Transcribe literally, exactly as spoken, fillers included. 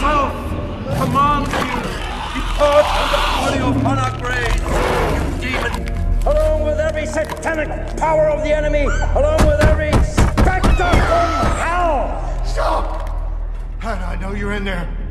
myself command you, depart from the body of our graves, you demon! Along with every satanic power of the enemy, along with every spectre from hell! Stop! I know you're in there.